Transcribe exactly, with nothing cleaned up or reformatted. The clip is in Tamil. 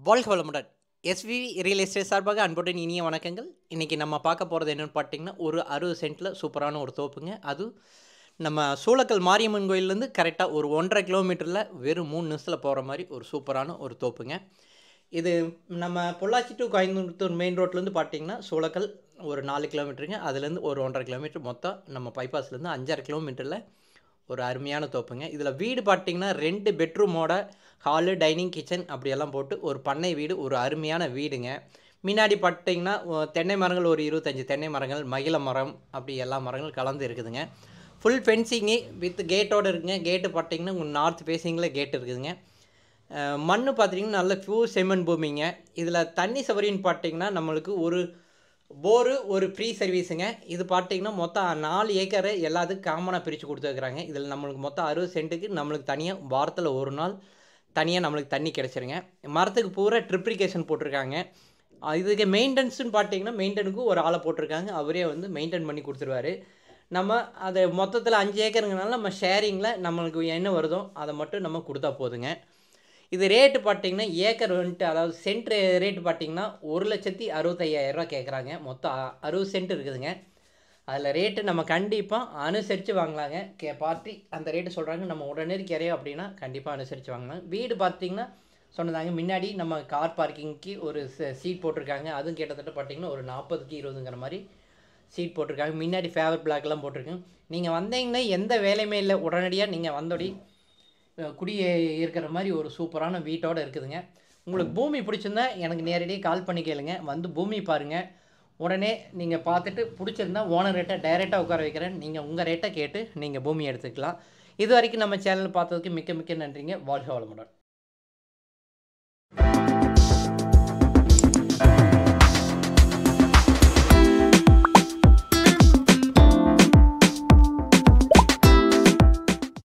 வாழ்க வளமுடன். எஸ்வி ரியல் எஸ்டேட் சார்பாக அன்புடன் இனிய வணக்கங்கள். இன்றைக்கி நம்ம பார்க்க போகிறது என்னென்னு பார்த்தீங்கன்னா, ஒரு அறுபது சென்ட்டில் சூப்பரான ஒரு தோப்புங்க. அது நம்ம சூளக்கல் மாரியம்மன் கோயிலேருந்து கரெக்டாக ஒரு ஒன்றரை கிலோமீட்டரில் வெறும் மூணு நிமிஷத்தில் போகிற மாதிரி ஒரு சூப்பரான ஒரு தோப்புங்க. இது நம்ம பொள்ளாச்சி டு கோயம்புத்தூர் மெயின் ரோட்லேருந்து பார்த்தீங்கன்னா சூளக்கல் ஒரு நாலு கிலோமீட்டருங்க. அதுலேருந்து ஒரு ஒன்றரை கிலோமீட்டர், மொத்தம் நம்ம பைபாஸ்லேருந்து அஞ்சரை கிலோமீட்டரில் ஒரு அருமையான தோப்புங்க. இதில் வீடு பார்த்தீங்கன்னா ரெண்டு பெட்ரூமோட ஹாலு, டைனிங், கிச்சன் அப்படியெல்லாம் போட்டு ஒரு பண்ணை வீடு, ஒரு அருமையான வீடுங்க. முன்னாடி பார்த்தீங்கன்னா தென்னை மரங்கள் ஒரு இருபத்தஞ்சி தென்னை மரங்கள், மகிழ மரம், அப்படி எல்லா மரங்களும் கலந்து இருக்குதுங்க. ஃபுல் ஃபென்சிங்கு வித் கேட்டோடு இருக்குங்க. கேட்டு பார்த்தீங்கன்னா உங்களுக்கு நார்த் ஃபேஸிங்கில் கேட் இருக்குதுங்க. மண் பார்த்தீங்கன்னா நல்ல பியூர் செம்மண் பூமிங்க. இதில் தண்ணி சௌகரியம்னு பார்த்தீங்கன்னா நம்மளுக்கு ஒரு போரு, ஒரு ஃப்ரீ சர்வீஸுங்க. இது பார்த்தீங்கன்னா மொத்தம் நாலு ஏக்கரை எல்லாத்துக்கும் காமனாக பிரித்து கொடுத்துருக்குறாங்க. இதில் நம்மளுக்கு மொத்தம் அறுபது சென்ட்டுக்கு நம்மளுக்கு தனியாக வாரத்தில் ஒரு நாள் தனியாக நம்மளுக்கு தண்ணி கிடச்சிருங்க. மரத்துக்கு பூரா ட்ரிப்ரிகேஷன் போட்டிருக்காங்க. இதுக்கு மெயின்டெனன்ஸுன்னு பார்த்தீங்கன்னா மெயின்டெனுக்கும் ஒரு ஆளை போட்டிருக்காங்க. அவரே வந்து மெயின்டைன் பண்ணி கொடுத்துருவாரு. நம்ம அதை மொத்தத்தில் அஞ்சு ஏக்கருங்கனால நம்ம ஷேரிங்கில் நம்மளுக்கு என்ன வருதோ அதை மட்டும் நம்ம கொடுத்தா போதுங்க. இது ரேட்டு பார்த்தீங்கன்னா ஏக்கர் வந்துட்டு, அதாவது சென்ட் ரேட்டு பார்த்தீங்கன்னா ஒரு லட்சத்தி அறுபத்தையாயிரரூவா கேட்குறாங்க. மொத்தம் அறுபது சென்ட் இருக்குதுங்க. அதில் ரேட்டு நம்ம கண்டிப்பாக அனுசரித்து வாங்கலாங்க. கே பார்ட்டி அந்த ரேட்டு சொல்கிறாங்க, நம்ம உடனே கிரையோ அப்படின்னா கண்டிப்பாக அனுசரித்து வாங்கலாம். வீடு பார்த்திங்கன்னா சொன்னதாங்க, முன்னாடி நம்ம கார் பார்க்கிங்க்கு ஒரு சீட் போட்டிருக்காங்க. அதுவும் கிட்டத்தட்ட பார்த்திங்கன்னா ஒரு நாற்பதுக்கு இருபதுங்கிற மாதிரி சீட் போட்டிருக்காங்க. முன்னாடி ஃபேவர் பிளாக்லாம் போட்டிருக்காங்க. நீங்கள் வந்தீங்கன்னா எந்த வேலையுமே இல்லை, உடனடியாக நீங்கள் வந்தோடி குடி இருக்கிற மாதிரி ஒரு சூப்பரான வீட்டோடு இருக்குதுங்க. உங்களுக்கு பூமி பிடிச்சிருந்தா எனக்கு நேரடியாக கால் பண்ணி கேளுங்க. வந்து பூமி பாருங்கள். உடனே நீங்கள் பார்த்துட்டு பிடிச்சிருந்தா ஓனர் ரேட்டை டைரெக்டாக உட்கார வைக்கிறேன். நீங்கள் உங்கள் ரேட்டை கேட்டு நீங்கள் பூமி எடுத்துக்கலாம். இது வரைக்கும் நம்ம சேனல் பார்த்ததுக்கு மிக்க மிக்க நன்றிங்க. வாழ்க வளமுடன்.